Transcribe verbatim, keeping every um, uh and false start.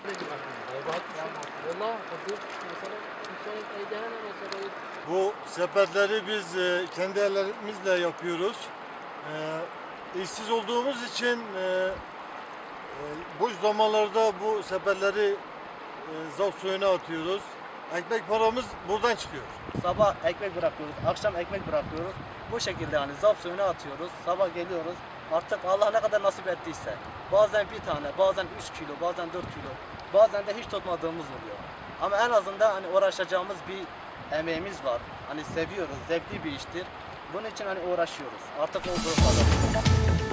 Bu sepetleri biz e, kendi ellerimizle yapıyoruz. E, işsiz olduğumuz için e, e, boş zamanlarda bu sepetleri e, zaf suyuna atıyoruz. Ekmek paramız buradan çıkıyor. Sabah ekmek bırakıyoruz, akşam ekmek bırakıyoruz. Bu şekilde yani zap suyuna atıyoruz. Sabah geliyoruz. Artık Allah ne kadar nasip ettiyse. Bazen bir tane, bazen üç kilo, bazen dört kilo. Bazen de hiç tutmadığımız oluyor. Ama en azından hani uğraşacağımız bir emeğimiz var. Hani seviyoruz, zevkli bir iştir. Bunun için hani uğraşıyoruz. Artık olduğu kadar.